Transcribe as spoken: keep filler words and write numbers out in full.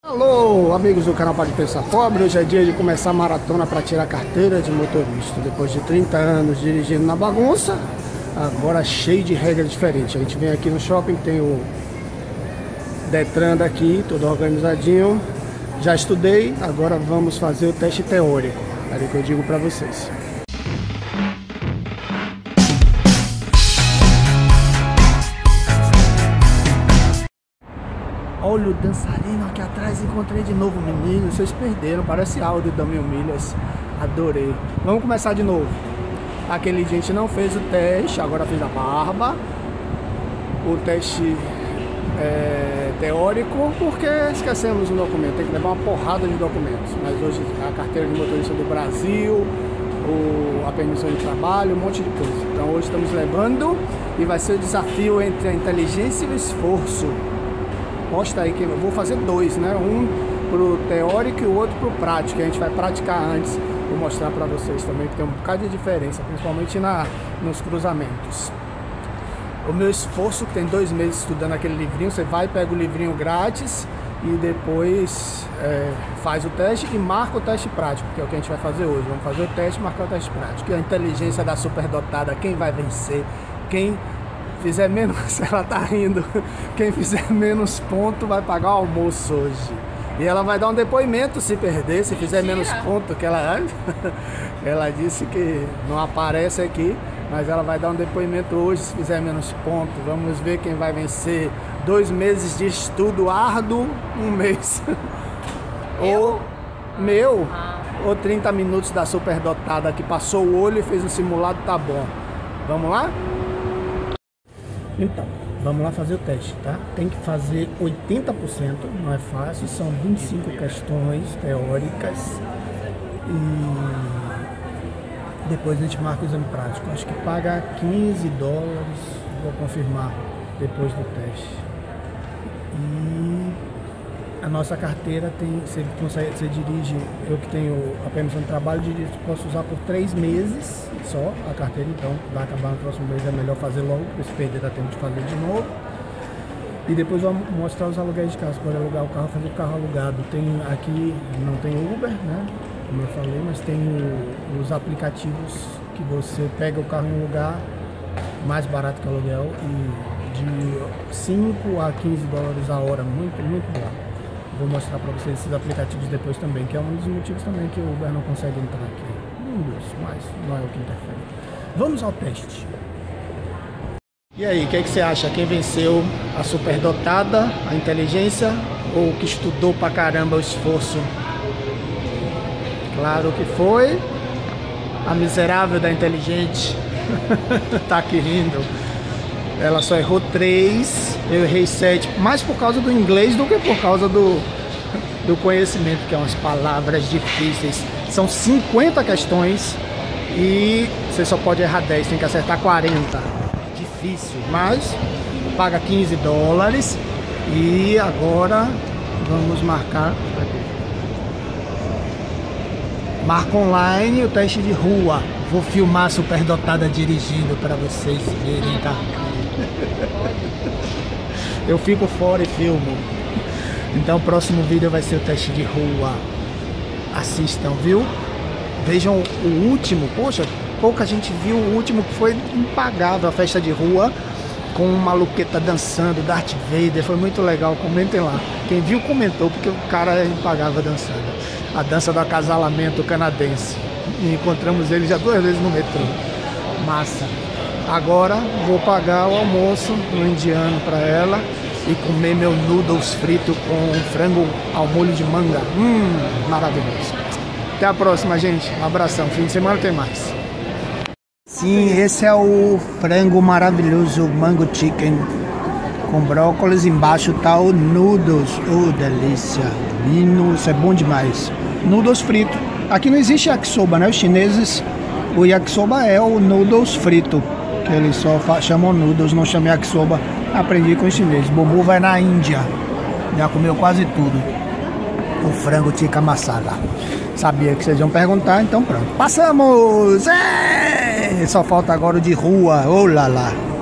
Alô, amigos do canal Pode Pensar Pobre. Hoje é dia de começar a maratona para tirar a carteira de motorista. Depois de trinta anos dirigindo na bagunça, agora cheio de regras diferentes. A gente vem aqui no shopping, tem o Detran daqui, tudo organizadinho. Já estudei, agora vamos fazer o teste teórico. É o que eu digo para vocês. Olha o dançarino aqui atrás, encontrei de novo, menino. Vocês perderam, parece áudio da Mil Milhas. Adorei. Vamos começar de novo. Aquele dia a gente não fez o teste, agora fez a barba. O teste é, teórico, porque esquecemos um documento. Tem que levar uma porrada de documentos. Mas hoje a carteira de motorista do Brasil, o, a permissão de trabalho, um monte de coisa. Então hoje estamos levando e vai ser o desafio entre a inteligência e o esforço. Mostra aí que eu vou fazer dois, né? Um pro teórico e o outro pro prático. A gente vai praticar antes. Vou mostrar para vocês também que tem um bocado de diferença, principalmente na, nos cruzamentos. O meu esforço, que tem dois meses estudando aquele livrinho, você vai, pega o livrinho grátis e depois é, faz o teste e marca o teste prático, que é o que a gente vai fazer hoje. Vamos fazer o teste e marcar o teste prático. E a inteligência da superdotada, quem vai vencer, quem fizer menos, ela tá rindo, quem fizer menos ponto vai pagar o almoço hoje. E ela vai dar um depoimento se perder, se fizer menos ponto, que ela ela disse que não aparece aqui, mas ela vai dar um depoimento hoje se fizer menos ponto. Vamos ver quem vai vencer. Dois meses de estudo árduo, um mês. Ou meu, ah. ou trinta minutos da superdotada que passou o olho e fez um simulado, tá bom. Vamos lá? Então, vamos lá fazer o teste, tá? Tem que fazer oitenta por cento, não é fácil, são vinte e cinco questões teóricas e depois a gente marca o exame prático. Acho que paga quinze dólares, vou confirmar depois do teste. E a nossa carteira tem, você, consegue, você dirige, eu que tenho a permissão de trabalho, dirijo, posso usar por três meses só a carteira, então vai acabar no próximo mês, é melhor fazer logo, porque se perder dá tempo de fazer de novo. E depois vou mostrar os aluguéis de carro, você pode alugar o carro, fazer o carro alugado. Tem aqui, não tem Uber, né, como eu falei, mas tem o, os aplicativos que você pega o carro em um lugar mais barato que o aluguel e de cinco a quinze dólares a hora, muito, muito bom. Vou mostrar para vocês esses aplicativos depois também, que é um dos motivos também que o Uber não consegue entrar aqui. Um dos, mas não é o que interfere. Vamos ao teste. E aí, o que, é que você acha? Quem venceu? A superdotada, a inteligência ou o que estudou pra caramba o esforço? Claro que foi a miserável da inteligente. Tá aqui rindo. Ela só errou três, eu errei sete, mais por causa do inglês do que por causa do, do conhecimento, que é umas palavras difíceis. São cinquenta questões e você só pode errar dez, tem que acertar quarenta. Difícil, mas paga quinze dólares e agora vamos marcar. Marca online o teste de rua. Vou filmar a superdotada dirigindo para vocês verem, tá? Eu fico fora e filmo. Então o próximo vídeo vai ser o teste de rua. Assistam, viu? Vejam o último. Poxa, pouca gente viu o último, que foi impagável, a festa de rua com uma maluqueta dançando, Darth Vader. Foi muito legal, comentem lá. Quem viu comentou, porque o cara é impagável dançando. A dança do acasalamento canadense. E encontramos ele já duas vezes no metrô. Massa. Agora vou pagar o almoço no indiano para ela e comer meu noodles frito com frango ao molho de manga. Hum, maravilhoso. Até a próxima, gente. Um abração. Fim de semana tem mais. Sim, esse é o frango maravilhoso, mango chicken com brócolis. Embaixo tá o noodles. Oh, delícia. Menino, isso é bom demais. Noodles frito. Aqui não existe yakisoba, né? Os chineses, o yakisoba é o noodles frito, que eles só chamam noodles, não chamam yakisoba. Aprendi com os chineses. Bubu vai na Índia, já comeu quase tudo. O frango tikka masala. Sabia que vocês iam perguntar, então pronto. Passamos! É! Só falta agora o de rua. Oh lá lá.